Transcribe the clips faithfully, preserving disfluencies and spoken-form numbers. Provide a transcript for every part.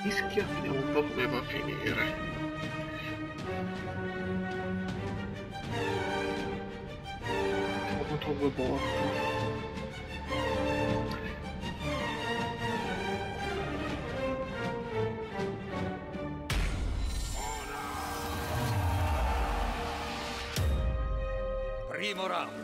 mischia, vediamo un po' come va a finire. Ho avuto due botte. Primo round.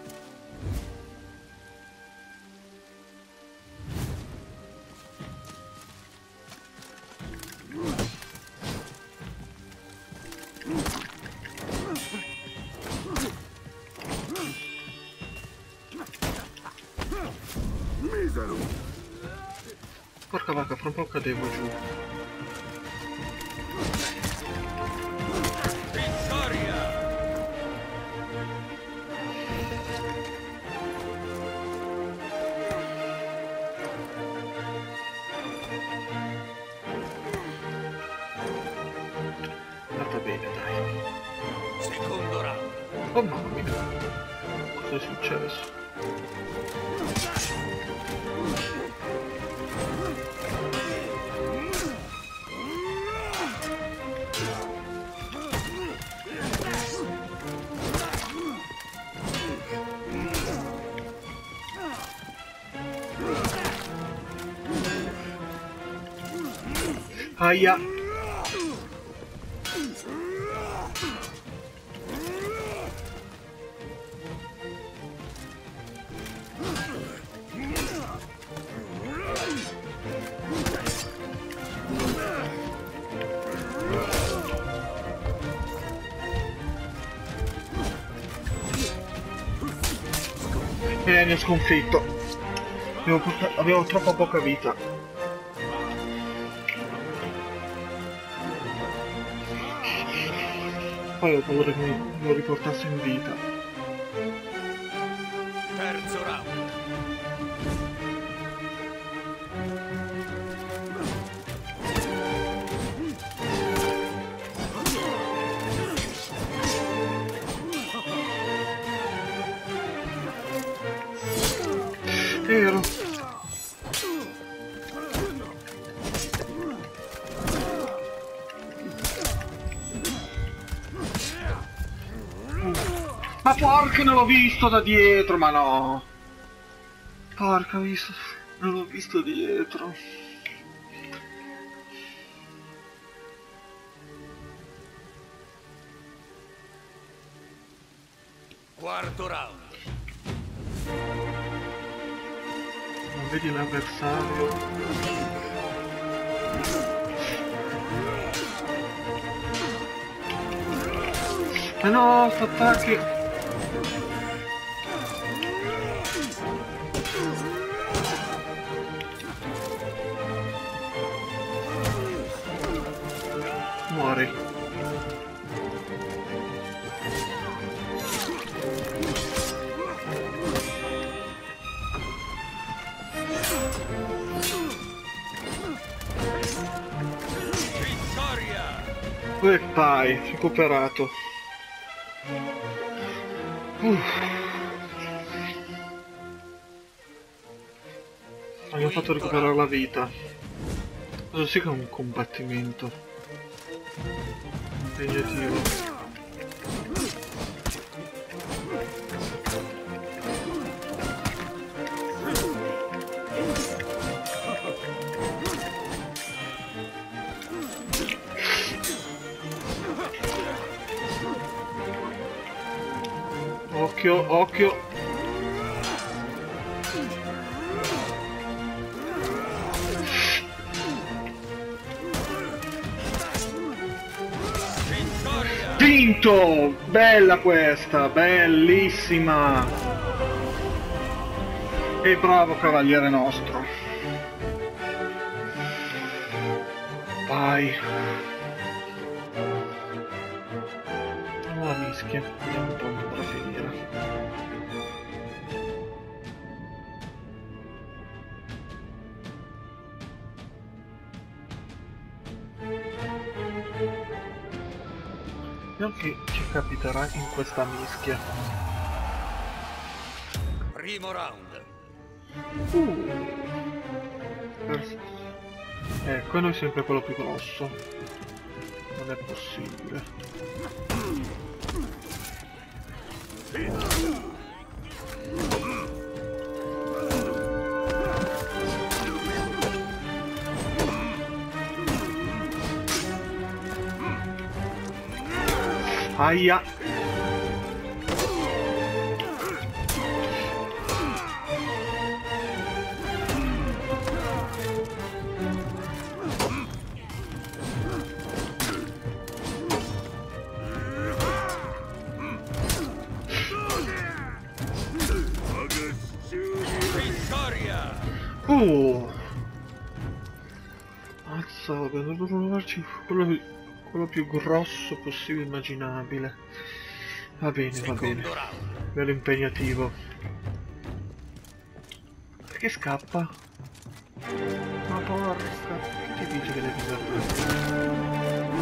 Misero. Porca vacca, fra un po' cadevo giù. Andata bene, dai. Secondo round. Oh mamma mia. Cosa è successo? Aia! Eh, mi ha sconfitto. Avevo, avevo troppo poca vita. Poi ho paura che mi lo riportasse in vita. Terzo round. Ero. Ma porca, non l'ho visto da dietro, ma no. Porca, ho visto. Non l'ho visto dietro. Quarto round. Non vedi l'avversario? Ma no, sto attacchi! Muori. E vai, recuperato. Uff. Abbiamo fatto recuperare la vita. Cosa sì che è un combattimento impegnativo. Occhio, occhio. Vinto! Bella questa, bellissima! E bravo cavaliere nostro. Vai. Oh, mischia, vediamo un po' come potrà finire. Vediamo che ci capiterà in questa mischia. Primo round. Uh. Ecco, e noi sempre quello più grosso. Non è possibile. Aia! Uh! Mazza, ho dovuto trovarci quello, quello più grosso possibile immaginabile. Va bene, va bene. Bello impegnativo. Perché scappa? Ma porca, chi ti dice che devi andare?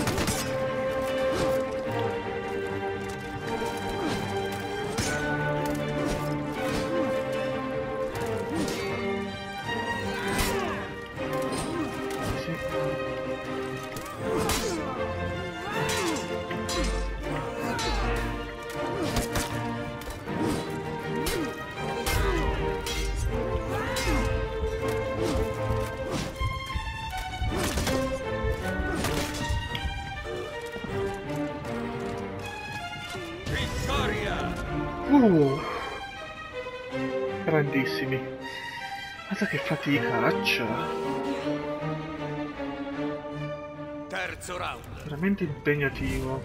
Uh, grandissimi. Guarda che faticaccia. Terzo round. Veramente impegnativo.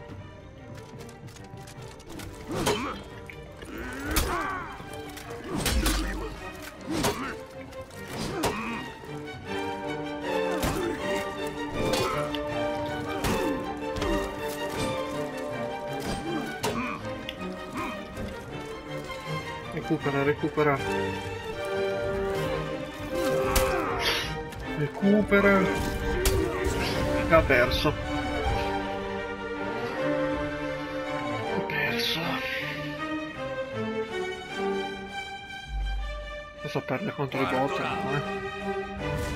Recupera, recupera. Recupera. Ha perso. Ha perso. Adesso perde contro i bot, eh.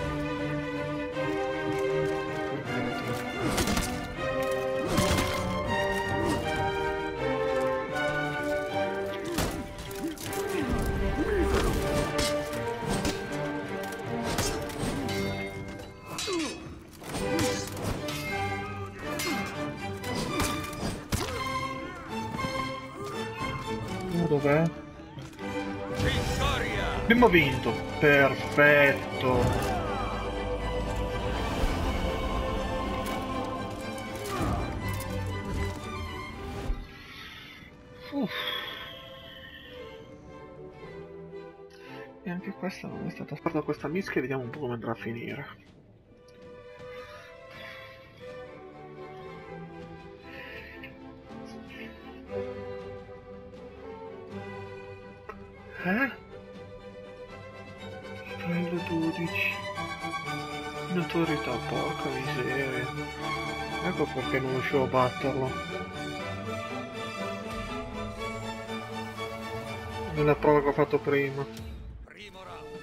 Dov'è? Abbiamo vinto! Perfetto! Uff. E anche questa non è stata fatta questa mischia, vediamo un po' come andrà a finire. Eh? Livello dodici. Notorietà, porca miseria. Ecco perché non riuscivo a batterlo. Nella prova che ho fatto prima. Primo round.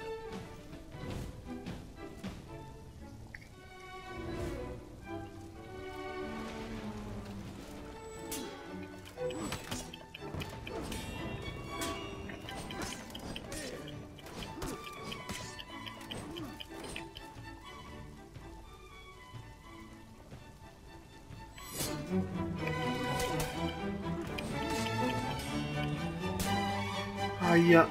Aia.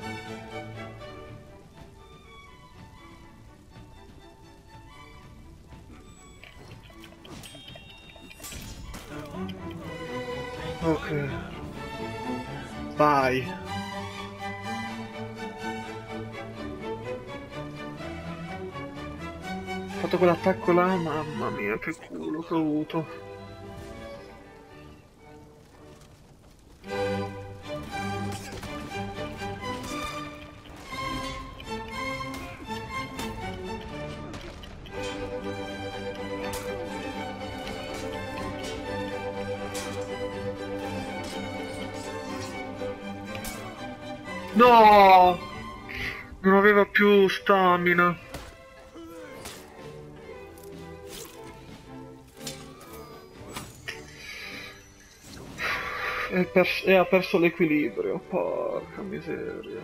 Ok. Vai. Ho fatto quell'attacco là, mamma mia, che culo che ho avuto. No! Non aveva più stamina. E, pers- e ha perso l'equilibrio, porca miseria.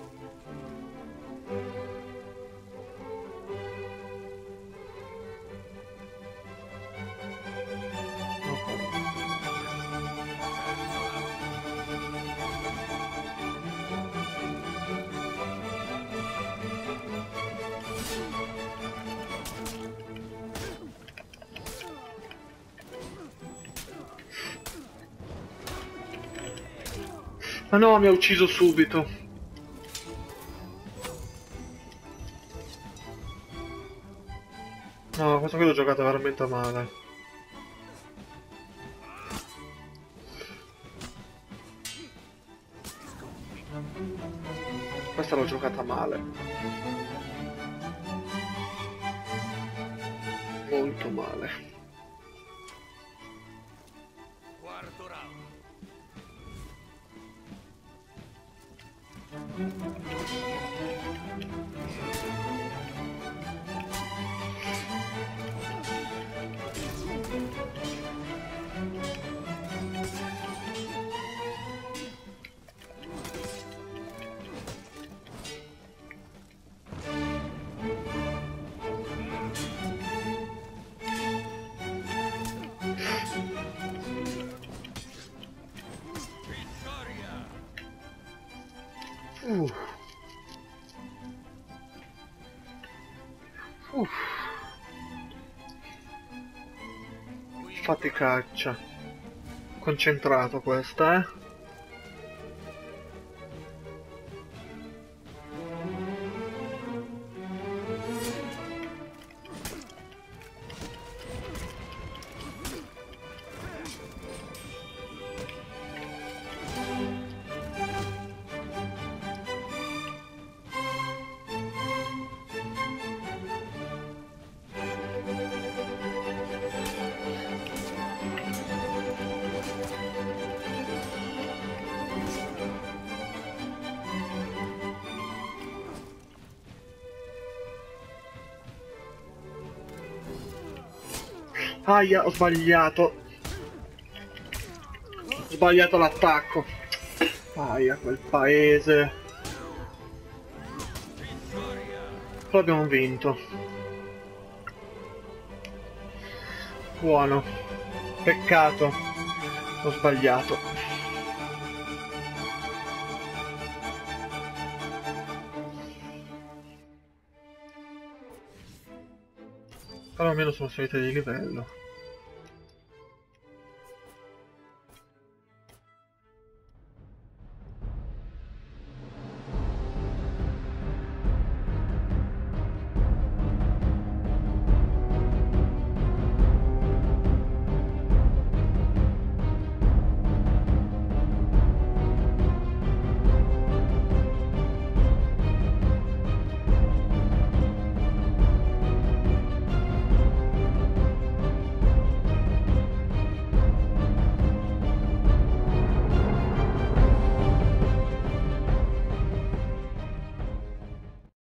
Ma no, mi ha ucciso subito. No, questa qui l'ho giocata veramente male. Questa l'ho giocata male. Molto male. Quarto round. Vittoria! Uh. Uh. Faticaccia. Concentrato questa, eh. Aia, ho sbagliato. Ho sbagliato l'attacco. Aia, quel paese. Però abbiamo vinto. Buono. Peccato. Ho sbagliato. Però almeno sono salite di livello.